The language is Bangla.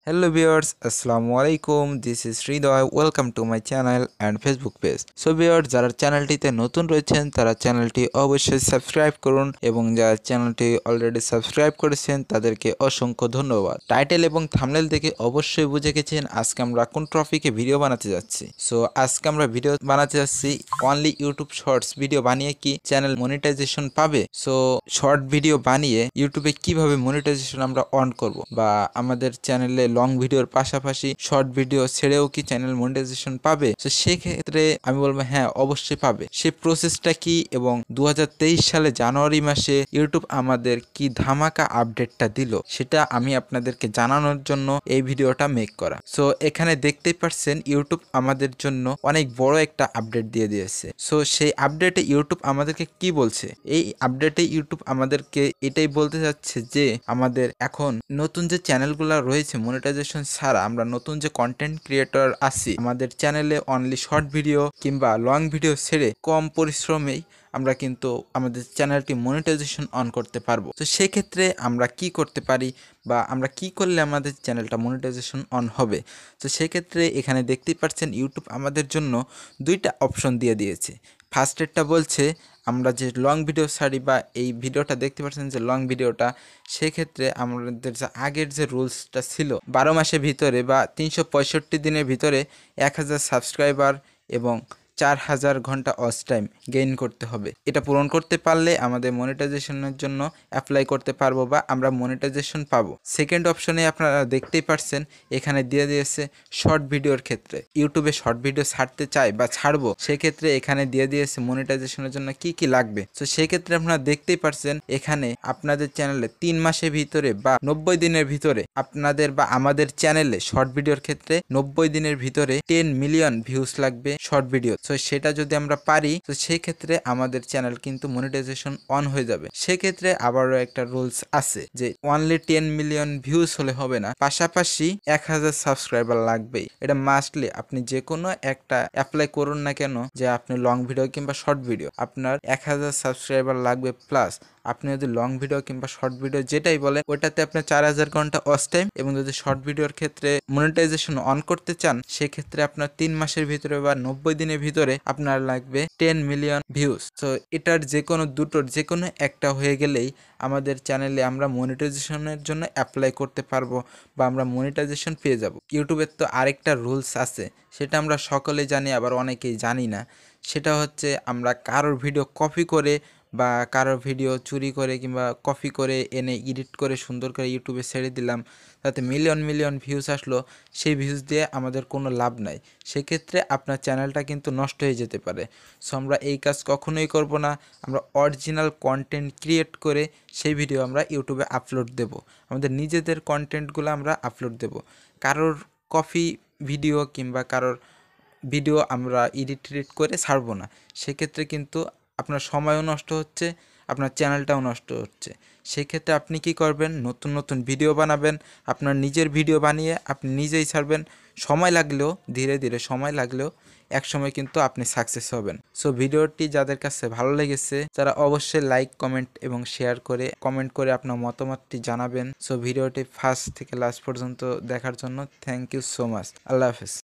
Hello viewers, Assalamu alaikum. This is Sridoy. Welcome to my channel and Facebook page. So viewers, যারা চ্যানেলটিতে নতুন রয়েছেন তারা চ্যানেলটি অবশ্যই সাবস্ক্রাইব করুন এবং যারা চ্যানেলটি অলরেডি সাবস্ক্রাইব করেছেন তাদেরকে অসংখ্য ধন্যবাদ। টাইটেল এবং থাম্বনেল দেখে অবশ্যই বুঝে গেছেন আজকে আমরা কোন টপিকে ভিডিও বানাতে যাচ্ছি। সো আজকে আমরা ভিডিও বানাতে যাচ্ছি অনলি ইউটিউব শর্টস ভিডিও বানিয়ে কি চ্যানেল মনিটাইজেশন পাবে। সো শর্ট ভিডিও বানিয়ে ইউটিউবে কিভাবে মনিটাইজেশন আমরা অন করব বা আমাদের চ্যানেলে লং ভিডিওর পাশাপাশি শর্ট ভিডিও ছেড়েও কি চ্যানেল মনিটাইজেশন পাবে। তো সেক্ষেত্রে আমি বলবো হ্যাঁ অবশ্যই পাবে। সেই প্রসেসটা কি এবং 2023 সালে জানুয়ারি মাসে ইউটিউব আমাদের কি ধামাকা আপডেটটা দিল সেটা আমি আপনাদেরকে জানানোর জন্য এই ভিডিওটা মেক করা। সো এখানে দেখতেই পাচ্ছেন ইউটিউব আমাদের জন্য অনেক বড় একটা আপডেট দিয়ে দিয়েছে। সো সেই আপডেটে ইউটিউব আমাদেরকে কি বলছে, এই আপডেটে ইউটিউব আমাদেরকে এটাই বলতে যাচ্ছে যে আমাদের এখন নতুন যে চ্যানেলগুলো রয়েছে মনিটাইজেশন ছাড়া, আমরা নতুন যে কন্টেন্ট ক্রিয়েটর আছি আমাদের চ্যানেলে অনলি শর্ট ভিডিও কিংবা লং ভিডিও ছেড়ে কম পরিশ্রমেই আমরা কিন্তু আমাদের চ্যানেলটি মনিটাইজেশন অন করতে পারবো। তো সেক্ষেত্রে আমরা কি করতে পারি বা আমরা কি করলে আমাদের চ্যানেলটা মনিটাইজেশন অন হবে। তো সেক্ষেত্রে এখানে দেখতেই পাচ্ছেন ইউটিউব আমাদের জন্য দুইটা অপশন দিয়ে দিয়েছে। ফার্স্টেরটা বলছে আমরা যে লং ভিডিও ছাড়ি বা এই ভিডিওটা দেখতে পাচ্ছেন যে লং ভিডিওটা, সেক্ষেত্রে আমাদের যে আগের যে রুলসটা ছিল 12 মাসের ভিতরে বা 365 দিনের ভিতরে 1000 সাবস্ক্রাইবার এবং 4000 ঘন্টা ওয়াচ টাইম গেইন করতে হবে। এটা পূরণ করতে পারলে আমাদের মনিটাইজেশনের জন্য অ্যাপ্লাই করতে পারবো বা আমরা মনিটাইজেশন পাবো। সেকেন্ড অপশনে আপনারা দেখতেই পাচ্ছেন এখানে দিয়ে দিয়েছে শর্ট ভিডিওর ক্ষেত্রে ইউটিউবে শর্ট ভিডিও ছাড়তে চাই বা ছাড়বো, সেক্ষেত্রে এখানে দিয়ে দিয়েছে মনিটাইজেশনের জন্য কি কি লাগবে। তো সেক্ষেত্রে আপনারা দেখতেই পাচ্ছেন এখানে আপনাদের চ্যানেলে 3 মাসের ভিতরে বা 90 দিনের ভিতরে আপনাদের বা আমাদের চ্যানেলে শর্ট ভিডিওর ক্ষেত্রে 90 দিনের ভিতরে 10 মিলিয়ন ভিউজ লাগবে শর্ট ভিডিও। তো সেটা যদি আমরা পারি তো সেই ক্ষেত্রে আমাদের চ্যানেল কিন্তু মনিটাইজেশন অন হয়ে যাবে। সেক্ষেত্রে আবারও একটা রুলস আছে যে অনলি 10 মিলিয়ন ভিউজ হলে হবে না, পাশাপাশি 1000 সাবস্ক্রাইবার লাগবেই। এটা মাস্টলি আপনি যে কোনো একটা অ্যাপ্লাই করুন না কেন, যে আপনি লং ভিডিও কিংবা শর্ট ভিডিও আপনার 1000 সাবস্ক্রাইবার লাগবে, প্লাস আপনি যদি লং ভিডিও কিংবা শর্ট ভিডিও যেটাই বলেন ওটাতে আপনার 4000 ঘন্টা ওয়াচ টাইম, এবং যদি শর্ট ভিডিওর ক্ষেত্রে মনিটাইজেশন অন করতে চান সেক্ষেত্রে আপনার 3 মাসের ভিতরে বা 90 দিনের ভিতরে আপনার লাগবে 10 মিলিয়ন ভিউজ। তো এটার যে কোনো দুটোর যে কোনো একটা হয়ে গেলেই আমাদের চ্যানেলে আমরা মনিটাইজেশনের জন্য অ্যাপ্লাই করতে পারবো বা আমরা মনিটাইজেশন পেয়ে যাব। ইউটিউবের তো আরেকটা রুলস আছে, সেটা আমরা সকলেই জানি আবার অনেকেই জানি না। সেটা হচ্ছে আমরা কারোর ভিডিও কপি করে বা কারোর ভিডিও চুরি করে কিংবা কপি করে এনে এডিট করে সুন্দর করে ইউটিউবে ছেড়ে দিলাম, তাতে মিলিয়ন মিলিয়ন ভিউজ আসলো, সেই ভিউজ দিয়ে আমাদের কোনো লাভ নাই। সেক্ষেত্রে আপনার চ্যানেলটা কিন্তু নষ্ট হয়ে যেতে পারে। সো আমরা এই কাজ কখনোই করব না। আমরা অরিজিনাল কন্টেন্ট ক্রিয়েট করে সেই ভিডিও আমরা ইউটিউবে আপলোড দেব, আমাদের নিজেদের কন্টেন্টগুলো আমরা আপলোড দেব। কারোর কপি ভিডিও কিংবা কারোর ভিডিও আমরা এডিট করে ছাড়বো না। সেক্ষেত্রে কিন্তু আপনার সময়ও নষ্ট হচ্ছে, আপনার চ্যানেলটাও নষ্ট হচ্ছে। সেক্ষেত্রে আপনি কি করবেন, নতুন নতুন ভিডিও বানাবেন, আপনার নিজের ভিডিও বানিয়ে আপনি নিজেই ছাড়বেন। সময় লাগলেও ধীরে ধীরে সময় লাগলেও একসময় কিন্তু আপনি সাকসেস হবেন। সো ভিডিওটি যাদের কাছে ভালো লেগেছে তারা অবশ্যই লাইক কমেন্ট এবং শেয়ার করে কমেন্ট করে আপনার মতামতটি জানাবেন। সো ভিডিওটি ফার্স্ট থেকে লাস্ট পর্যন্ত দেখার জন্য thank you so much. Allah হাফেজ।